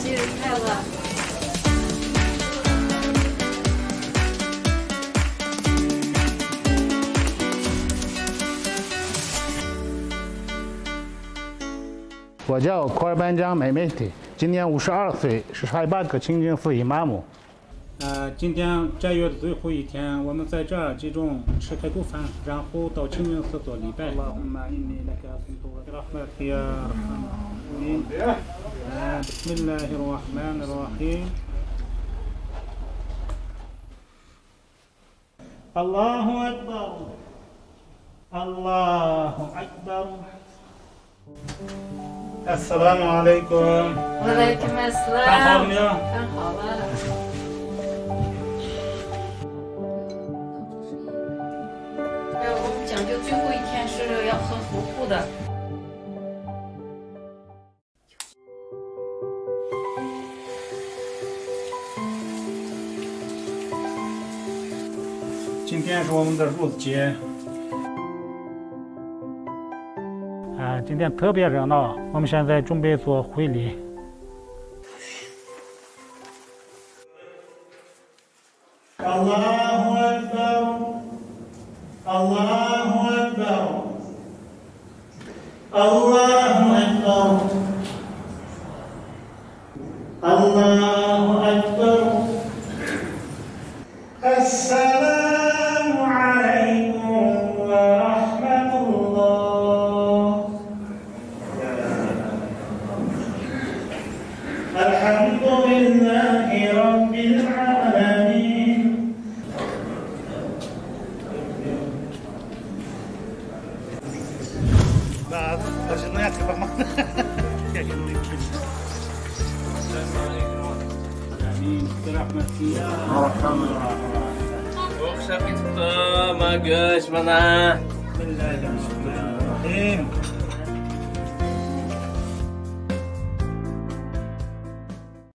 节日快乐！ 我叫Kuerbanjiang Maimaiti，今年52岁，是Saybag清真寺 Imam。今天这月的最后一天，我们在这儿集中吃开口饭，然后到清真寺做礼拜。Allahu Akbar， Allahu Akbar。Assalamu alaikum。 Walaikum assalam。 看好了没有？ 看好了。我们讲究最后一天是要喝糊糊的。 今天是我们的入子节。今天特别热闹，我们现在准备做会礼。Allahu Akbar， Allahu Akbar， Allahu Akbar， Allahu Akbar。Assalamu alaikum wa rahmatullah。الحمد لله رب العالمين。但是那样可不嘛？ Bagus mana? Bismillahirrahmanirrahim.